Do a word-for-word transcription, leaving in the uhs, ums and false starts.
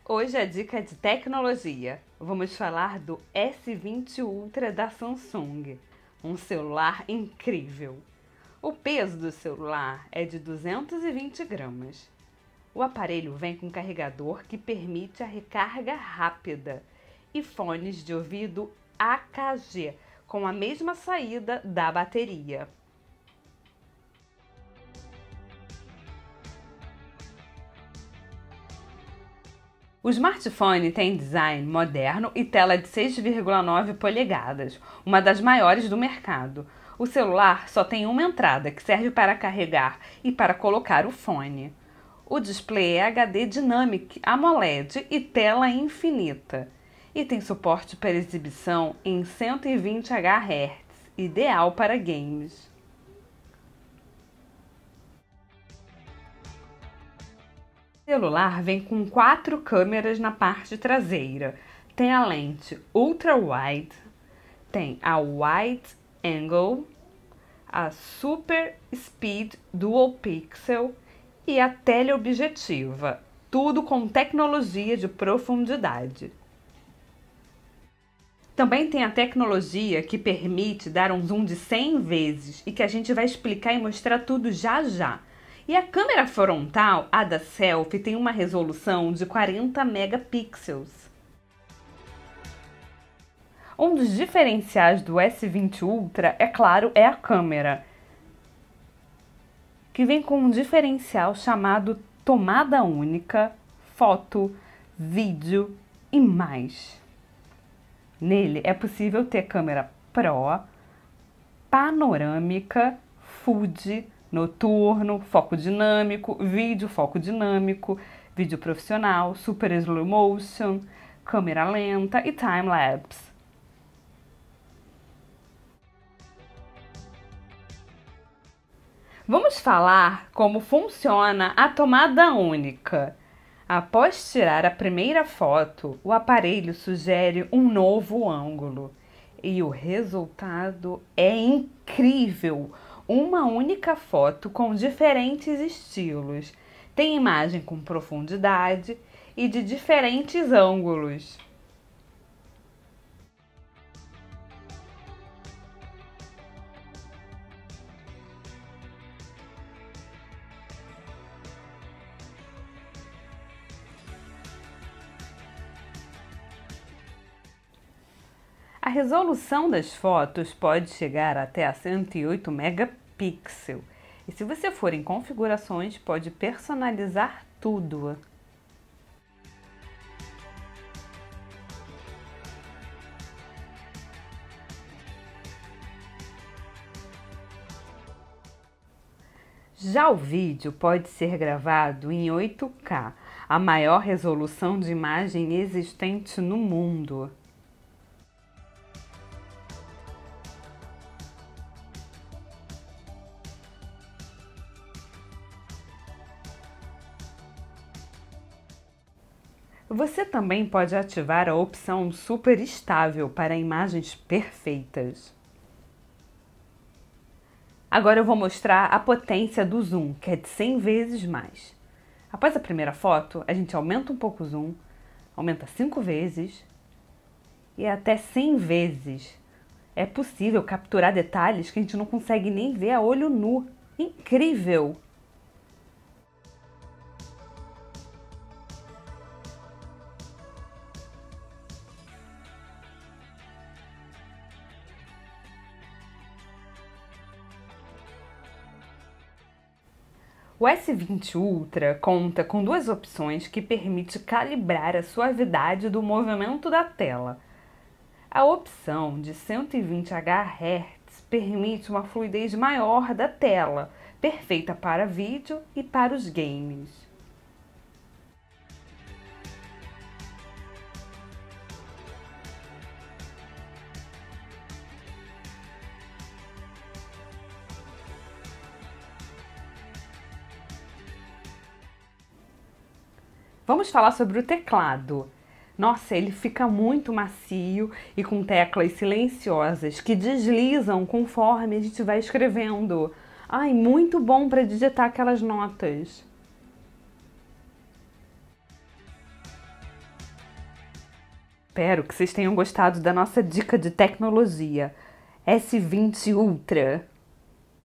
Hoje a dica é de tecnologia. Vamos falar do S vinte Ultra da Samsung, um celular incrível. O peso do celular é de duzentos e vinte gramas. O aparelho vem com carregador que permite a recarga rápida e fones de ouvido A K G com a mesma saída da bateria. O smartphone tem design moderno e tela de seis vírgula nove polegadas, uma das maiores do mercado. O celular só tem uma entrada, que serve para carregar e para colocar o fone. O display é H D Dynamic AMOLED e tela infinita. E tem suporte para exibição em cento e vinte hertz, ideal para games. O celular vem com quatro câmeras na parte traseira. Tem a lente Ultra Wide, tem a Wide Angle, a Super Speed Dual Pixel e a teleobjetiva, tudo com tecnologia de profundidade. Também tem a tecnologia que permite dar um zoom de cem vezes e que a gente vai explicar e mostrar tudo já já. E a câmera frontal, a da selfie, tem uma resolução de quarenta megapixels. Um dos diferenciais do S vinte Ultra, é claro, é a câmera, que vem com um diferencial chamado tomada única, foto, vídeo e mais. Nele é possível ter câmera Pro, panorâmica, Full, noturno, foco dinâmico, vídeo foco dinâmico, vídeo profissional, super slow motion, câmera lenta e time-lapse. Vamos falar como funciona a tomada única. Após tirar a primeira foto, o aparelho sugere um novo ângulo e o resultado é incrível. Uma única foto com diferentes estilos. Tem imagem com profundidade e de diferentes ângulos. A resolução das fotos pode chegar até a cento e oito megapixels. E se você for em configurações, pode personalizar tudo. Já o vídeo pode ser gravado em oito K, a maior resolução de imagem existente no mundo. Você também pode ativar a opção Super Estável para imagens perfeitas. Agora eu vou mostrar a potência do zoom, que é de cem vezes mais. Após a primeira foto, a gente aumenta um pouco o zoom, aumenta cinco vezes e até cem vezes. É possível capturar detalhes que a gente não consegue nem ver a olho nu. Incrível! O S vinte Ultra conta com duas opções que permitem calibrar a suavidade do movimento da tela. A opção de cento e vinte hertz permite uma fluidez maior da tela, perfeita para vídeo e para os games. Vamos falar sobre o teclado. Nossa, ele fica muito macio e com teclas silenciosas que deslizam conforme a gente vai escrevendo. Ai, muito bom para digitar aquelas notas. Espero que vocês tenham gostado da nossa dica de tecnologia S vinte Ultra.